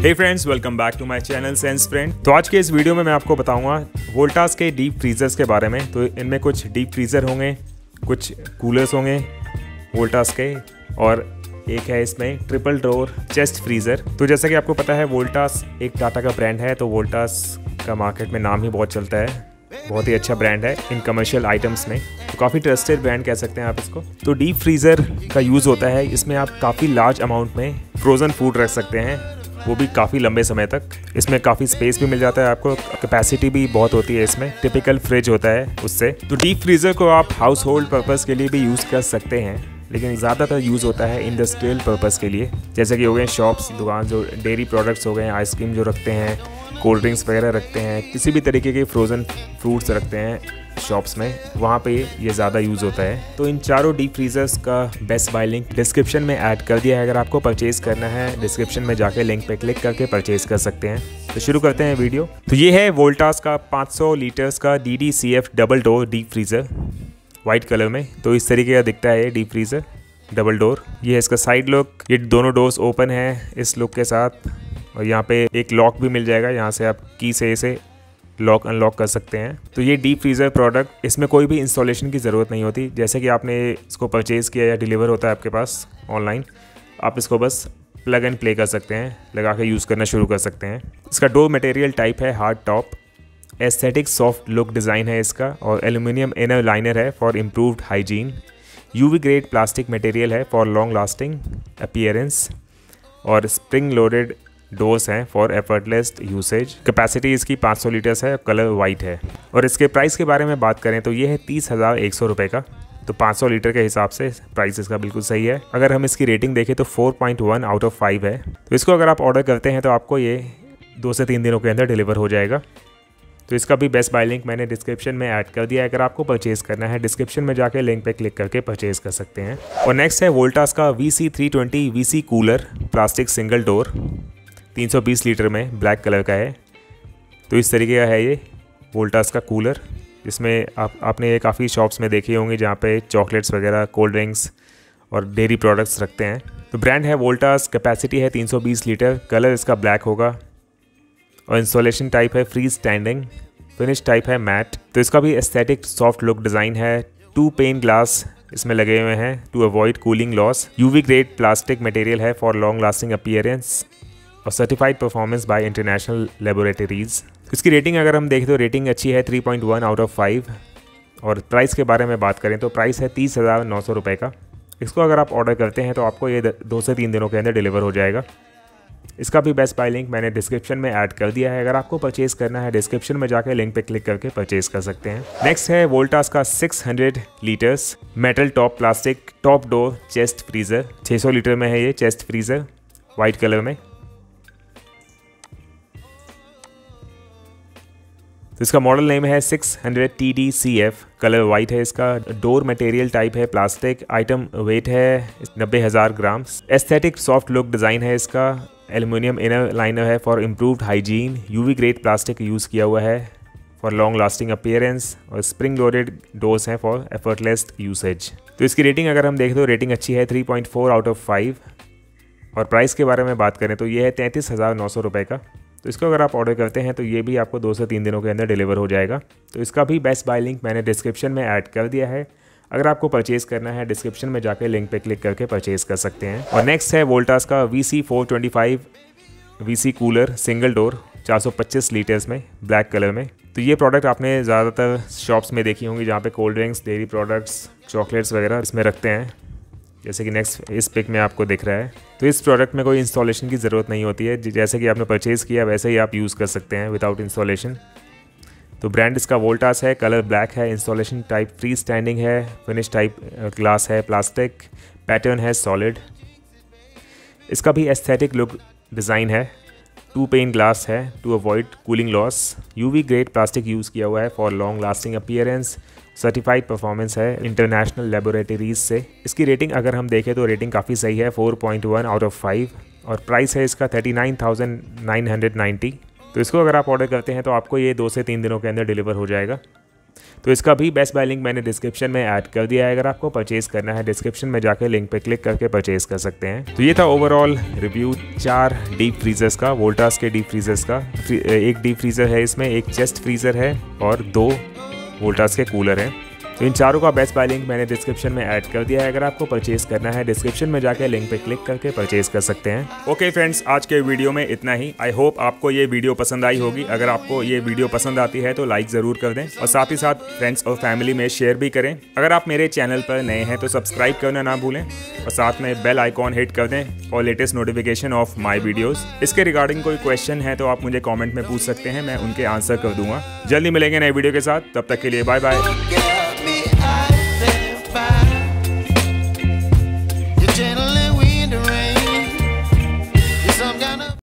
Hey friends, welcome back to my channel sense friend. तो आज के इस वीडियो में मैं आपको बताऊंगा वोल्टास के डीप फ्रीजर्स के बारे में। तो इनमें कुछ डीप फ्रीज़र होंगे, कुछ कूलर्स होंगे वोल्टास के, और एक है इसमें ट्रिपल डोर चेस्ट फ्रीज़र। तो जैसा कि आपको पता है वोल्टास एक टाटा का ब्रांड है, तो वोल्टास का मार्केट में नाम ही बहुत चलता है, बहुत ही अच्छा ब्रांड है इन कमर्शियल आइटम्स में, तो काफ़ी ट्रस्टेड ब्रांड कह सकते हैं आप इसको। तो डीप फ्रीज़र का यूज़ होता है, इसमें आप काफ़ी लार्ज अमाउंट में फ्रोज़न फूड रख सकते हैं, वो भी काफ़ी लंबे समय तक। इसमें काफ़ी स्पेस भी मिल जाता है आपको, कैपेसिटी भी बहुत होती है इसमें, टिपिकल फ्रिज होता है उससे। तो डीप फ्रीज़र को आप हाउस होल्ड पर्पज़ के लिए भी यूज़ कर सकते हैं, लेकिन ज़्यादातर यूज़ होता है इंडस्ट्रियल पर्पज़ के लिए, जैसे कि हो गए शॉप्स, दुकान, जो डेयरी प्रोडक्ट्स हो गए, आइसक्रीम जो रखते हैं, कोल्ड ड्रिंक्स वगैरह रखते हैं, किसी भी तरीके के फ्रोज़न फ्रूट्स रखते हैं शॉप्स में, वहाँ पे ये ज़्यादा यूज़ होता है। तो इन चारों डीप फ्रीजर्स का बेस्ट बाय लिंक डिस्क्रिप्शन में ऐड कर दिया है। अगर आपको परचेज करना है, डिस्क्रिप्शन में जाके लिंक पे क्लिक करके परचेज कर सकते हैं। तो शुरू करते हैं वीडियो। तो ये है वोल्टास का 500 लीटर्स का DDCF double door deep freezer, white colour में। तो इस तरीके का दिखता है ये डीप फ्रीज़र डबल डोर। ये है इसका साइड लुक, ये दोनों डोर्स ओपन है इस लुक के साथ, और यहाँ पे एक लॉक भी मिल जाएगा, यहाँ से आप की से इसे लॉक अनलॉक कर सकते हैं। तो ये डीप फ्रीज़र प्रोडक्ट, इसमें कोई भी इंस्टॉलेशन की ज़रूरत नहीं होती। जैसे कि आपने इसको परचेज़ किया या डिलीवर होता है आपके पास ऑनलाइन, आप इसको बस प्लग एंड प्ले कर सकते हैं, लगा के यूज़ करना शुरू कर सकते हैं। इसका डोर मटेरियल टाइप है hard top, aesthetic soft look design है इसका, और एल्यूमिनियम इनर लाइनर है for improved hygiene. UV grade plastic material है फॉर लॉन्ग लास्टिंग अपीयरेंस, और स्प्रिंग लोडेड डोर्स हैं फॉर एफर्टलेस यूसेज। कैपेसिटी इसकी 500 लीटर्स है, कलर वाइट है। और इसके प्राइस के बारे में बात करें तो ये है 30,100 रुपये का। तो 500 लीटर के हिसाब से प्राइस इसका बिल्कुल सही है। अगर हम इसकी रेटिंग देखें तो 4.1 आउट ऑफ 5 है। तो इसको अगर आप ऑर्डर करते हैं तो आपको ये 2 से 3 दिनों के अंदर डिलीवर हो जाएगा। तो इसका भी बेस्ट बाय लिंक मैंने डिस्क्रिप्शन में ऐड कर दिया है। अगर आपको परचेज़ करना है, डिस्क्रिप्शन में जाके लिंक पे क्लिक करके परचेज़ कर सकते हैं। और नेक्स्ट है वोल्टास का VC320 VC cooler, plastic single door, 320 litre में, ब्लैक कलर का है। तो इस तरीके का है ये वोल्टास का कूलर, जिसमें आपने ये काफ़ी शॉप्स में देखे होंगे जहाँ पे चॉकलेट्स वगैरह, कोल्ड ड्रिंक्स और डेयरी प्रोडक्ट्स रखते हैं। तो ब्रांड है वोल्टास, कैपेसिटी है 320 लीटर, कलर इसका ब्लैक होगा, और इंस्टॉलेशन टाइप है फ्री स्टैंडिंग, फिनिश टाइप है मैट। तो इसका भी एस्थेटिक सॉफ्ट लुक डिज़ाइन है। 2 पेन ग्लास इसमें लगे हुए हैं to avoid cooling loss. UV grade plastic material है फॉर लॉन्ग लास्टिंग अपीयरेंस, और certified performance by international laboratories. इसकी रेटिंग अगर हम देखें तो रेटिंग अच्छी है, 3.1 आउट ऑफ 5। और प्राइस के बारे में बात करें तो प्राइस है 30,900 रुपये का। इसको अगर आप ऑर्डर करते हैं तो आपको ये 2 से 3 दिनों के अंदर डिलीवर हो जाएगा। इसका भी बेस्ट बाय लिंक मैंने डिस्क्रिप्शन में ऐड कर दिया है। अगर आपको परचेज़ करना है, डिस्क्रिप्शन में जाकर लिंक पे क्लिक करके परचेज़ कर सकते हैं। नेक्स्ट है वोल्टास का 600 litres metal top plastic top door chest freezer, 600 litre में है ये चेस्ट फ्रीज़र, वाइट कलर में। तो इसका मॉडल नेम है 600 TDCF, कलर वाइट है इसका, डोर मटेरियल टाइप है प्लास्टिक, आइटम वेट है 90,000 gram. Aesthetic soft look design है इसका, एल्यूमिनियम इनर लाइनर है for improved hygiene, UV grade plastic use किया हुआ है फॉर लॉन्ग लास्टिंग अपीयरेंस, और स्प्रिंग लोडेड डोर्स हैं फॉर एफर्टलेस यूसेज। तो इसकी रेटिंग अगर हम देखें तो रेटिंग अच्छी है, 3.4 आउट ऑफ 5। और प्राइस के बारे में बात करें तो ये है 33,900 रुपये का। तो इसको अगर आप ऑर्डर करते हैं तो ये भी आपको 2 से 3 दिनों के अंदर डिलीवर हो जाएगा। तो इसका भी बेस्ट बाय लिंक मैंने डिस्क्रिप्शन में ऐड कर दिया है। अगर आपको परचेज़ करना है, डिस्क्रिप्शन में जाकर लिंक पे क्लिक करके परचेज़ कर सकते हैं। और नेक्स्ट है वोल्टास का VC425 VC cooler single door, 425 litres में, ब्लैक कलर में। तो ये प्रोडक्ट आपने ज़्यादातर शॉप्स में देखी होंगी जहाँ पे cold drinks, dairy products, chocolates वगैरह इसमें रखते हैं, जैसे कि नेक्स्ट इस पिक में आपको दिख रहा है। तो इस प्रोडक्ट में कोई इंस्टॉलेशन की ज़रूरत नहीं होती है, जैसे कि आपने परचेज़ किया वैसे ही आप यूज़ कर सकते हैं विदाउट इंस्टॉलेशन। तो ब्रांड इसका वोल्टास है, कलर ब्लैक है, इंस्टॉलेशन टाइप फ्री स्टैंडिंग है, फिनिश टाइप ग्लास है प्लास्टिक, पैटर्न है सॉलिड। इसका भी एस्थेटिक लुक डिज़ाइन है, 2 पेन ग्लास है to avoid cooling loss, UV grade plastic use किया हुआ है for long lasting appearance, certified performance है इंटरनेशनल लेबोरेटरीज से। इसकी रेटिंग अगर हम देखें तो रेटिंग काफ़ी सही है, 4.1 आउट ऑफ 5। और प्राइस है इसका 39,990। तो इसको अगर आप ऑर्डर करते हैं तो आपको ये 2 से 3 दिनों के अंदर डिलीवर हो जाएगा। तो इसका भी बेस्ट बाय लिंक मैंने डिस्क्रिप्शन में ऐड कर दिया है। अगर आपको परचेज़ करना है डिस्क्रिप्शन में जाकर लिंक पे क्लिक करके परचेज़ कर सकते हैं। तो ये था ओवरऑल रिव्यू 4 डीप फ्रीजर्स का, वोल्टास के डीप फ्रीजर्स का। एक डीप फ्रीज़र है इसमें, एक चेस्ट फ्रीज़र है और 2 वोल्टास के कूलर हैं। तो इन चारों का बेस्ट बाय लिंक मैंने डिस्क्रिप्शन में ऐड कर दिया है। अगर आपको परचेज़ करना है डिस्क्रिप्शन में जाकर लिंक पे क्लिक करके परचेज़ कर सकते हैं। ओके फ्रेंड्स, आज के वीडियो में इतना ही। आई होप आपको ये वीडियो पसंद आई होगी। अगर आपको ये वीडियो पसंद आती है तो लाइक ज़रूर कर दें और साथ ही साथ फ्रेंड्स और फैमिली में शेयर भी करें। अगर आप मेरे चैनल पर नए हैं तो सब्सक्राइब करना ना भूलें और साथ में बेल आइकॉन हिट कर दें और latest notification of my videos. इसके रिगार्डिंग कोई क्वेश्चन है तो आप मुझे कॉमेंट में पूछ सकते हैं, मैं उनके आंसर कर दूंगा। जल्दी मिलेंगे नए वीडियो के साथ, तब तक के लिए बाय बाय।